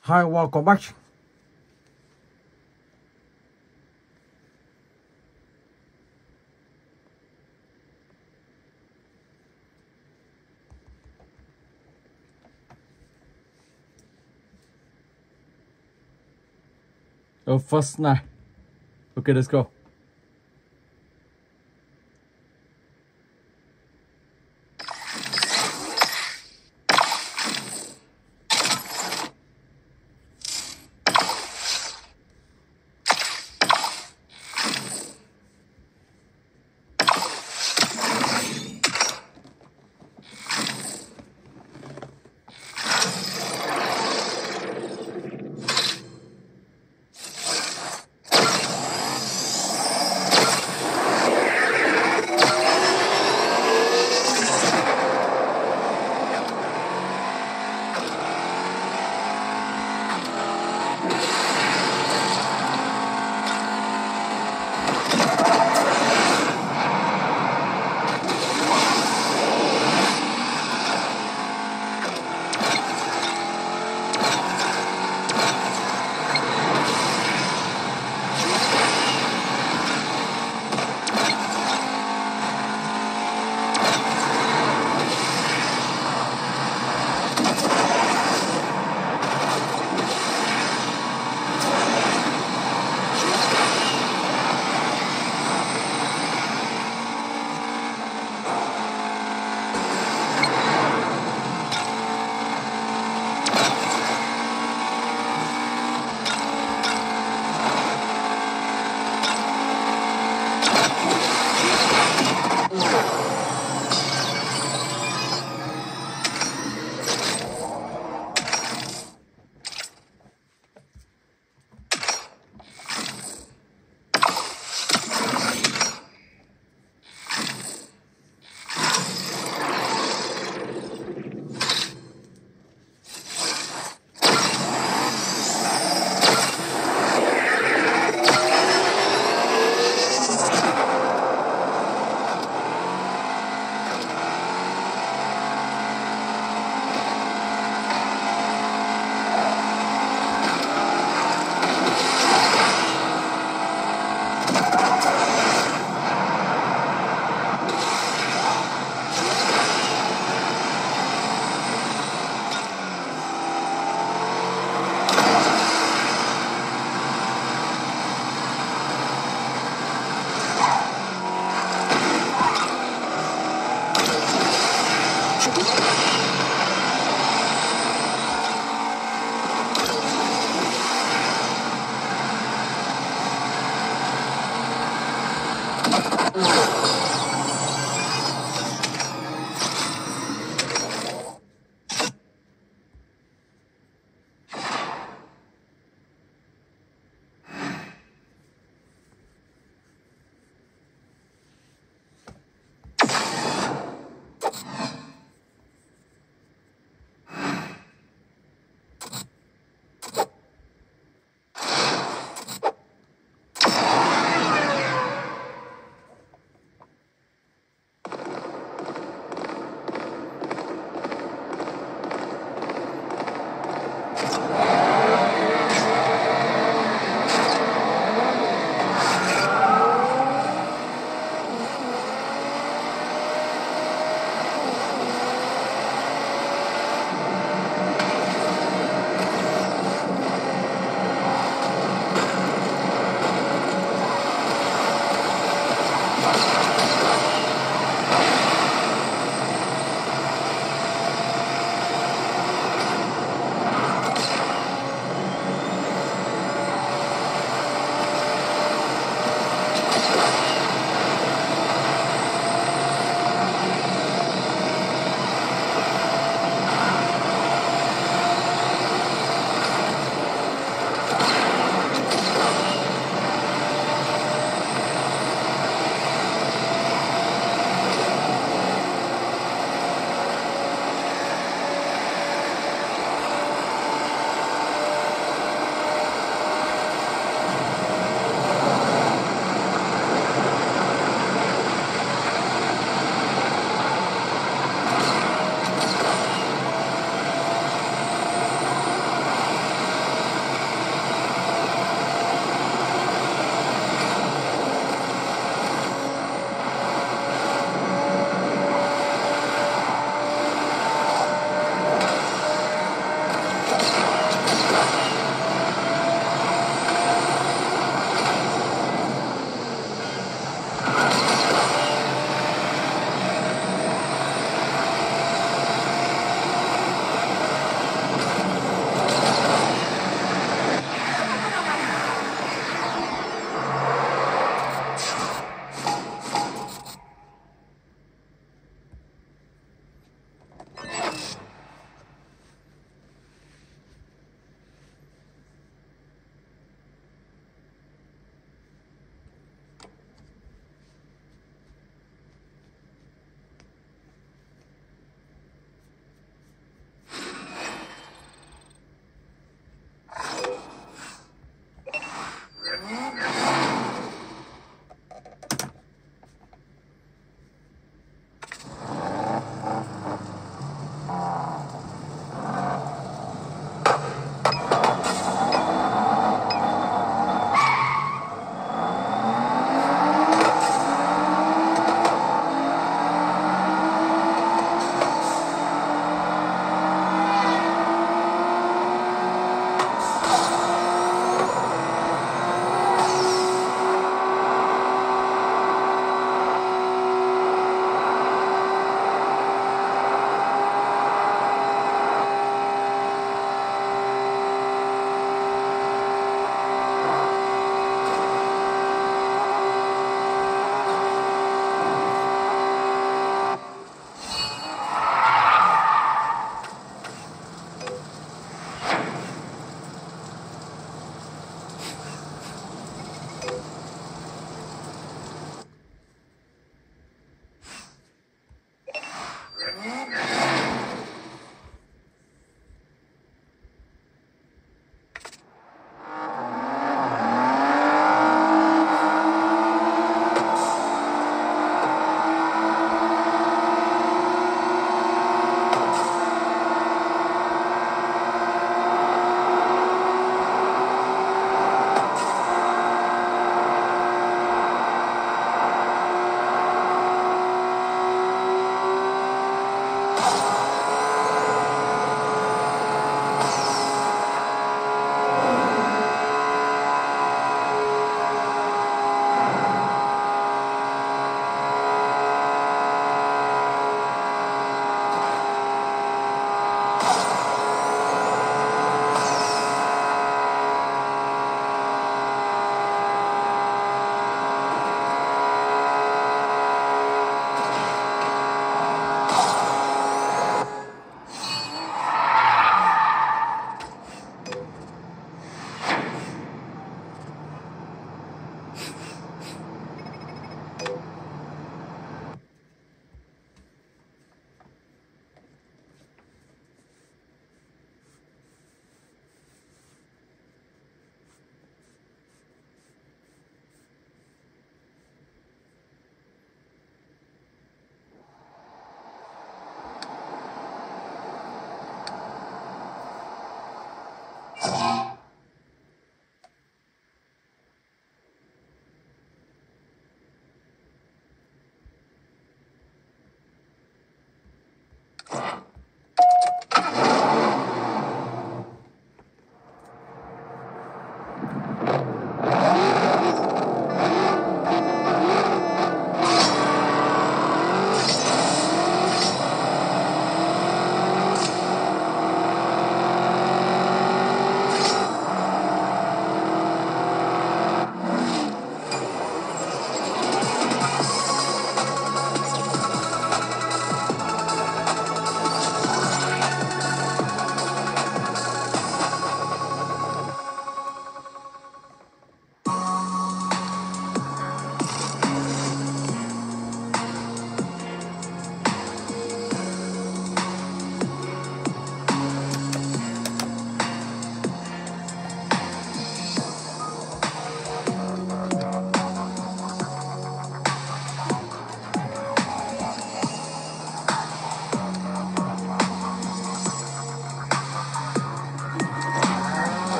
Hi, welcome back. Oh, first night. Okay, let's go.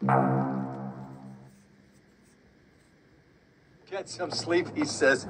Get some sleep, he says.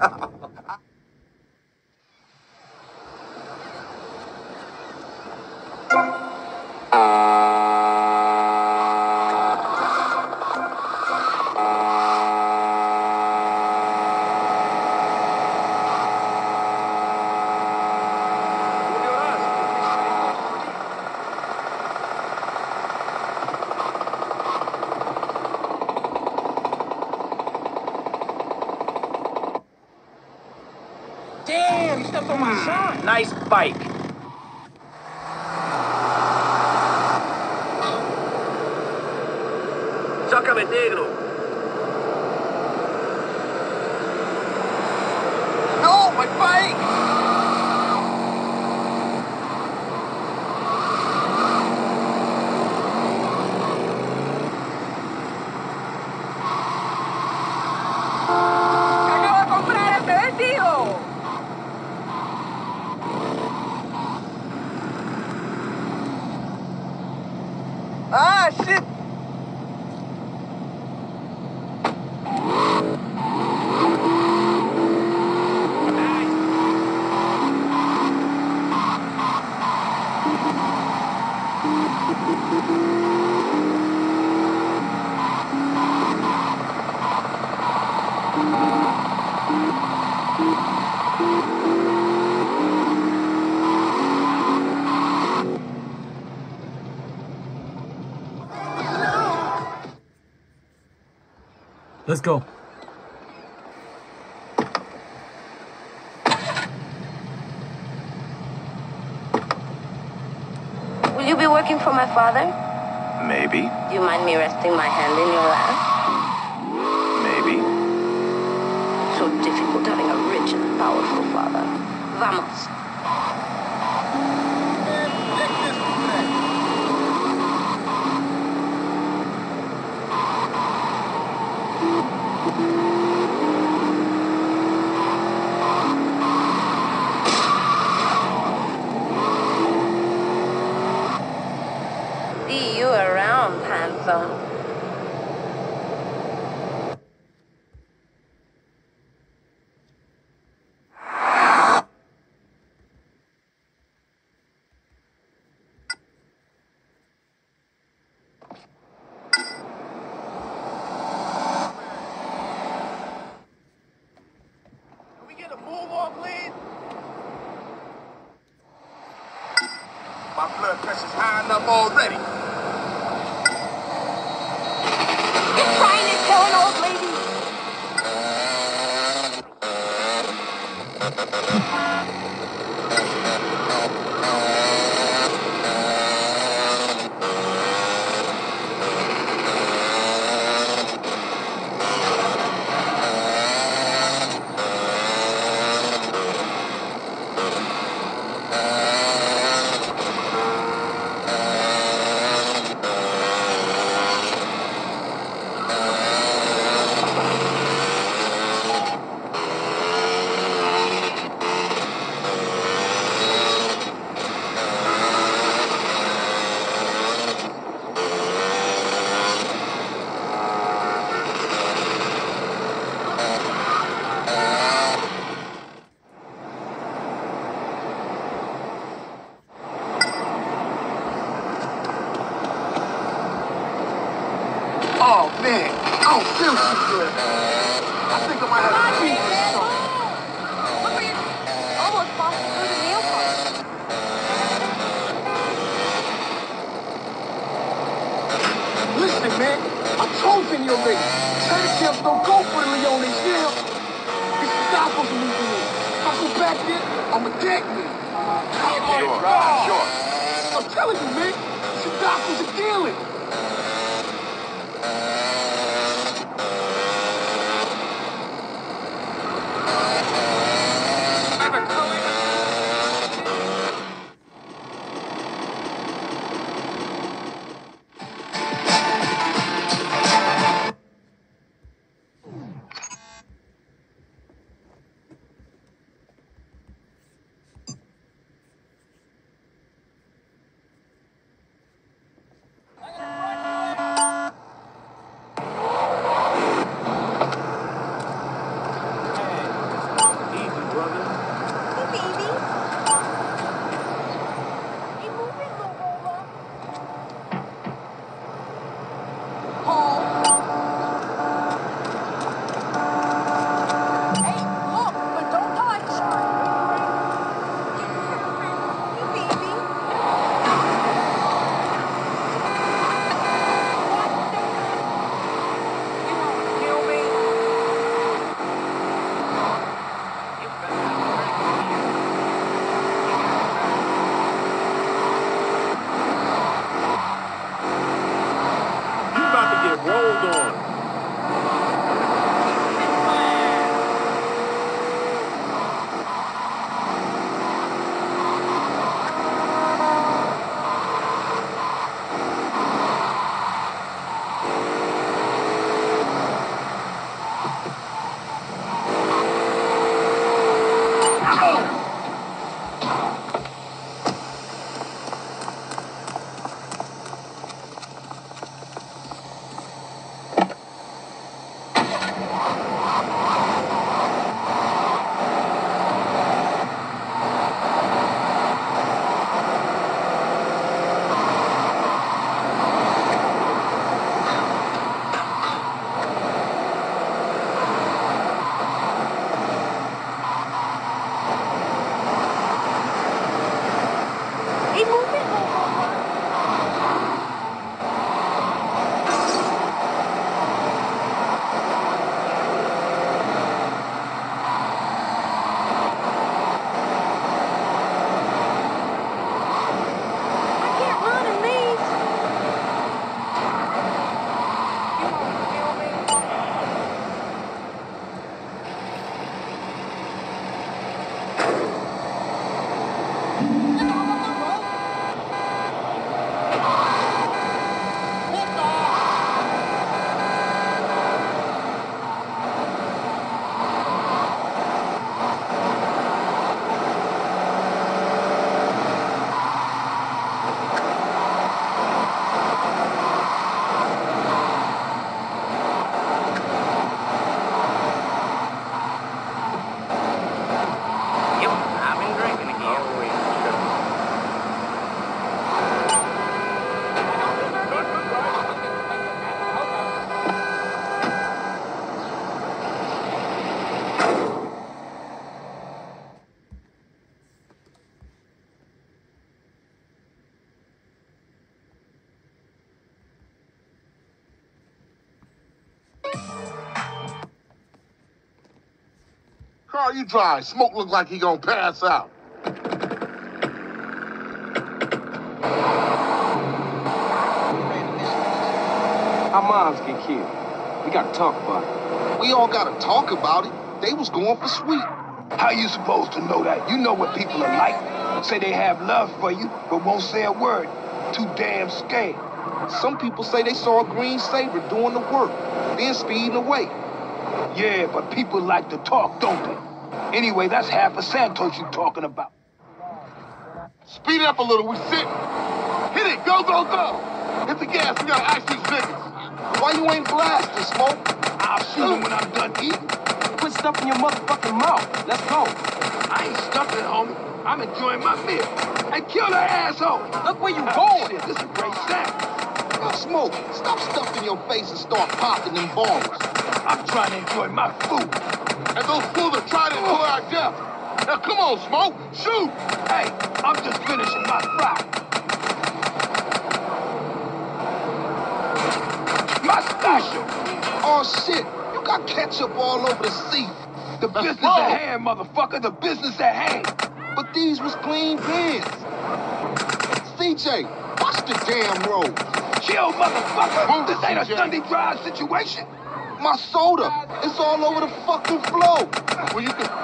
Damn, you stepped on my shot. Nice bike. Sácame, negro. No, my bike! ¡Acabo de comprar este vestido! Ah, shit! Let's go. Will you be working for my father? Maybe. Do you mind me resting my hand in your lap? Maybe. It's so difficult having a rich and powerful father. Vamos. See you around, handsome. Can we get a move on, please? My blood pressure's high enough already. You're trying to kill an old lady! Oh, man. I don't feel too good. I think I might have a fever or something. Look where you're almost busted through the nail polish. Listen, man. I told you already. Tank camps don't go for the Leones, yeah? It's the Stoppers moving in. If I go back there, I'ma deck me. Sure. I'm telling you, man. The Stoppers are dealing. Car, you drive. Smoke look like he gonna pass out. Our moms get killed. We gotta talk about it. We all gotta talk about it. They was going for sweet. How you supposed to know that? You know what people are like. Say they have love for you, but won't say a word. Too damn scared. Some people say they saw a green Sabre doing the work, then speeding away. Yeah, but people like to talk, don't they? Anyway, that's half of Santos you talking about. Speed it up a little, we sit. Hit it, go, go, go. Hit the gas, we gotta ice these niggas. Why you ain't blasting, Smoke? I'll shoot him when I'm done eating. Quit stuffing your motherfucking mouth. Let's go. I ain't stuffing, homie. I'm enjoying my meal. Hey, kill that asshole. Look where you Oh, going. shit, this is a great snack. Yo, Smoke, stop stuffing your face and start popping them balls. I'm trying to enjoy my food. And those fools are trying to employ our death. Now come on, Smoke, shoot! Hey, I'm just finishing my fry. My special. Oh shit, you got ketchup all over the seat. The business at hand, motherfucker. The business at hand. But these was clean pins. CJ, watch the damn road. Chill, motherfucker. Move, This ain't a CJ. Sunday drive situation. My soda, it's all over the fucking floor. Well, you can...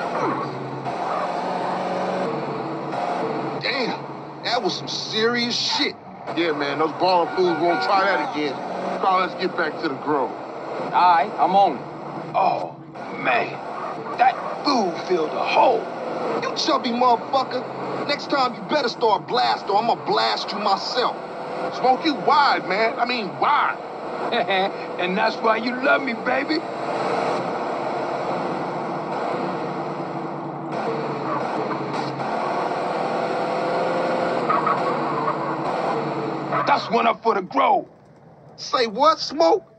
Damn, that was some serious shit. Yeah, man, those baller fools won't try that again. Carl, let's get back to the Grove. All right, I'm on it. Oh, man. That food filled a hole. You chubby motherfucker. Next time you better start blast or I'm gonna blast you myself. Smoke you wide, man. I mean wide. And that's why you love me, baby. That's one up for the Grove. Say what, Smoke?